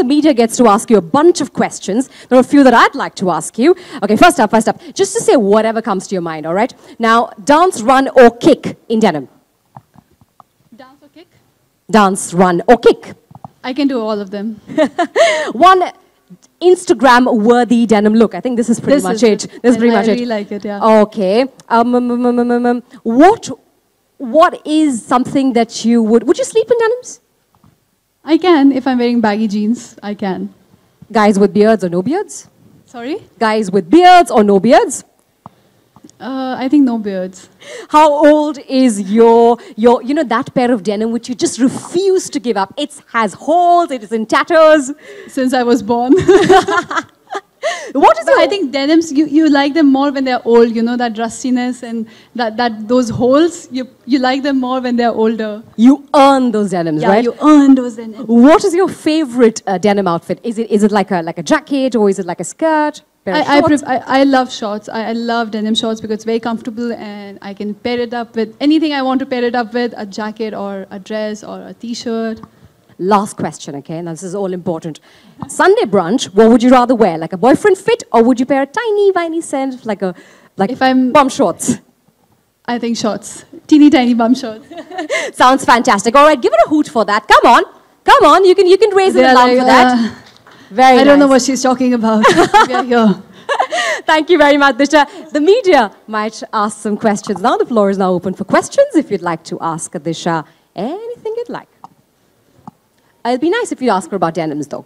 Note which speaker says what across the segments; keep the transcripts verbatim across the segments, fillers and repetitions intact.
Speaker 1: the media gets to ask you a bunch of questions. There are a few that I'd like to ask you. Okay, first up, first up, just to say whatever comes to your mind, all right? Now, dance, run, or kick in denim?
Speaker 2: Dance or kick?
Speaker 1: Dance, run, or kick?
Speaker 2: I can do all of them.
Speaker 1: One Instagram-worthy denim look. I think this is pretty
Speaker 2: This
Speaker 1: much
Speaker 2: is
Speaker 1: it.
Speaker 2: it.
Speaker 1: This is pretty
Speaker 2: I
Speaker 1: much
Speaker 2: really
Speaker 1: it.
Speaker 2: like it, yeah.
Speaker 1: Okay. Um, um, um, um, um, um, um, what, what is something that you would... Would you sleep in denims?
Speaker 2: I can, if I'm wearing baggy jeans, I can.
Speaker 1: Guys with beards or no beards?
Speaker 2: Sorry?
Speaker 1: Guys with beards or no beards?
Speaker 2: Uh, I think no beards.
Speaker 1: How old is your, your, you know, that pair of denim which you just refuse to give up? It has holes, it is in tatters.
Speaker 2: Since I was born.
Speaker 1: What is
Speaker 2: But
Speaker 1: your...
Speaker 2: I think denims, you, you like them more when they're old, you know, that rustiness and that, that those holes, you, you like them more when they're older.
Speaker 1: You earn those denims,
Speaker 2: Yeah,
Speaker 1: right?
Speaker 2: you earn those denims.
Speaker 1: What is your favorite uh, denim outfit? Is it, is it like a, like a jacket or is it like a skirt? Pair of
Speaker 2: I, I,
Speaker 1: shorts?
Speaker 2: pref- I, I love shorts. I, I love denim shorts because it's very comfortable and I can pair it up with anything I want to pair it up with, a jacket or a dress or a t-shirt.
Speaker 1: Last question, okay? Now this is all important. Sunday brunch, what would you rather wear? Like a boyfriend fit or would you pair a tiny, tiny set like a like
Speaker 2: If I'm-
Speaker 1: bum shorts?
Speaker 2: I think shorts. Teeny tiny bum shorts.
Speaker 1: Sounds fantastic. All right, give it a hoot for that. Come on. Come on. You can, you can raise an
Speaker 2: They're
Speaker 1: alarm
Speaker 2: like,
Speaker 1: for that.
Speaker 2: uh,
Speaker 1: Very
Speaker 2: I don't know
Speaker 1: nice.
Speaker 2: what she's talking about. We are here.
Speaker 1: Thank you very much, Disha. The media might ask some questions. Now the floor is now open for questions. If you'd like to ask Disha anything you'd like. It'd be nice if you ask her about denims, though.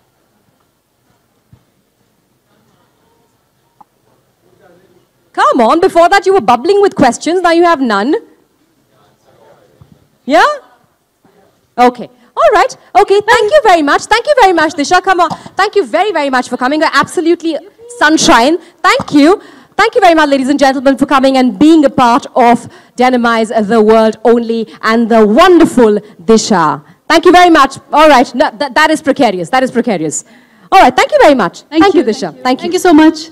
Speaker 1: Come on, before that you were bubbling with questions, now you have none. Yeah? Okay. All right. Okay, thank you very much. Thank you very much, Disha. Come on. Thank you very, very much for coming. You're absolutely sunshine. Thank you. Thank you very much, ladies and gentlemen, for coming and being a part of Denimize the World Only and the wonderful Disha. Thank you very much. All right. No, that, that is precarious. That is precarious. All right. Thank you very much.
Speaker 2: Thank,
Speaker 1: thank
Speaker 2: you,
Speaker 1: you, Disha.
Speaker 2: Thank you.
Speaker 1: Thank you.
Speaker 2: Thank you so much.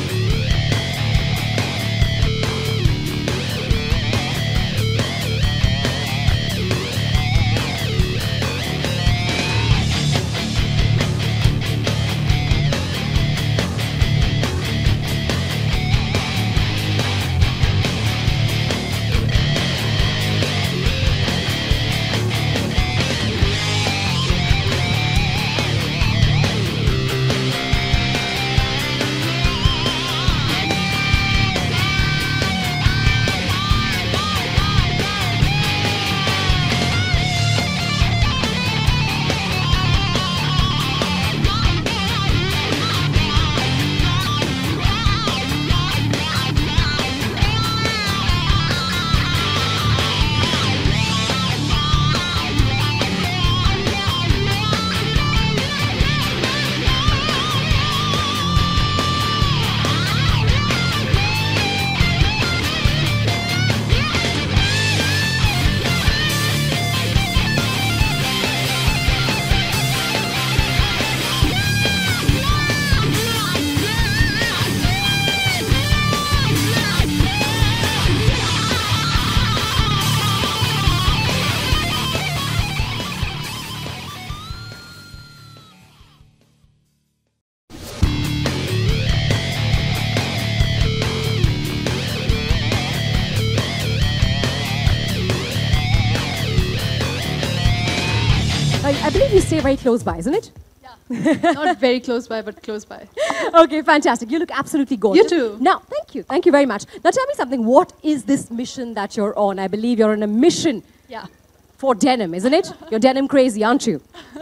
Speaker 1: I, I believe you stay very close by, isn't it?
Speaker 2: Yeah. Not very close by, but close by.
Speaker 1: Okay, fantastic. You look absolutely gorgeous.
Speaker 2: You too.
Speaker 1: Now, thank you. Thank you very much. Now, tell me something. What is this mission that you're on? I believe you're on a mission
Speaker 2: Yeah.
Speaker 1: for denim, isn't it? You're denim crazy, aren't you?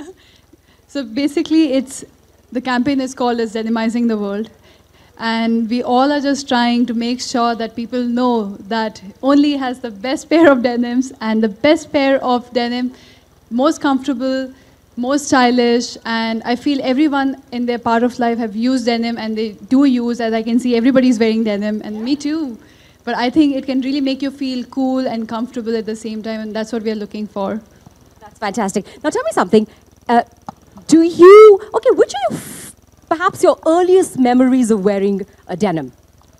Speaker 2: So basically, it's the campaign is called as Denimizing the World. And we all are just trying to make sure that people know that only has the best pair of denims and the best pair of denim, most comfortable, most stylish, and I feel everyone in their part of life have used denim and they do use, as I can see, everybody's wearing denim, and me too. But I think it can really make you feel cool and comfortable at the same time, and that's what we are looking for.
Speaker 1: That's fantastic. Now, tell me something. Uh, do you, okay, which are your, f- perhaps your earliest memories of wearing a denim?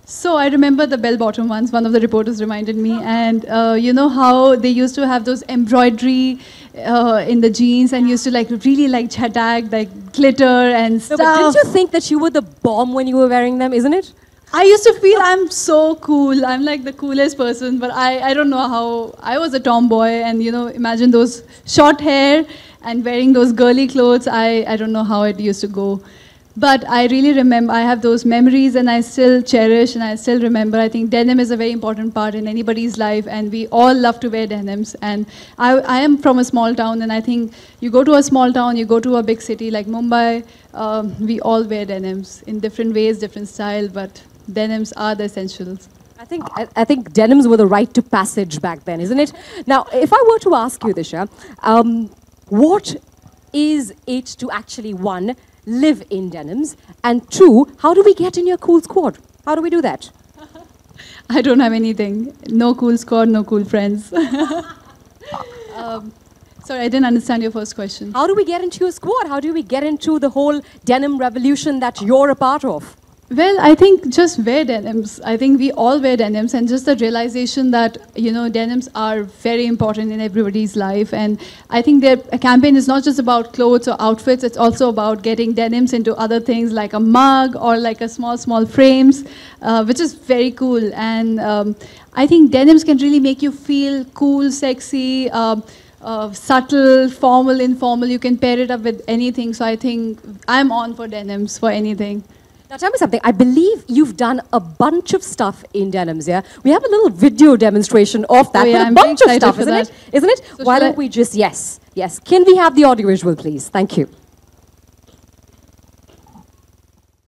Speaker 2: So I remember the bell-bottom ones. One of the reporters reminded me, and uh, you know how they used to have those embroidery uh, in the jeans, and used to like really like chatag, like glitter and stuff.
Speaker 1: No, but didn't you think that you were the bomb when you were wearing them, isn't it?
Speaker 2: I used to feel I'm so cool. I'm like the coolest person, but I, I don't know how. I was a tomboy, and you know, imagine those short hair and wearing those girly clothes. I, I don't know how it used to go. But I really remember, I have those memories and I still cherish and I still remember. I think denim is a very important part in anybody's life, and we all love to wear denims. And I, I am from a small town, and I think you go to a small town, you go to a big city like Mumbai, um, we all wear denims in different ways, different style, but denims are the essentials.
Speaker 1: I think, I, I think denims were the rite to passage back then, isn't it? Now, if I were to ask you, Disha, um, what is it to actually, one, live in denims, and two, how do we get in your cool squad? How do we do that?
Speaker 2: I don't have anything. No cool squad, no cool friends. um, sorry, I didn't understand your first question.
Speaker 1: How do we get into your squad? How do we get into the whole denim revolution that you're a part of?
Speaker 2: Well, I think just wear denims. I think we all wear denims, and just the realization that, you know, denims are very important in everybody's life. And I think their a campaign is not just about clothes or outfits, it's also about getting denims into other things like a mug or like a small, small frames, uh, which is very cool. And um, I think denims can really make you feel cool, sexy, uh, uh, subtle, formal, informal. You can pair it up with anything. So I think I'm on for denims for anything.
Speaker 1: Now tell me something, I believe you've done a bunch of stuff in denims, yeah? We have a little video demonstration of that,
Speaker 2: oh, yeah,
Speaker 1: but a
Speaker 2: I'm
Speaker 1: bunch of stuff,
Speaker 2: for
Speaker 1: isn't
Speaker 2: that.
Speaker 1: it? Isn't it?
Speaker 2: So
Speaker 1: Why don't
Speaker 2: I
Speaker 1: we just, yes, yes. Can we have the audio visual, please? Thank you.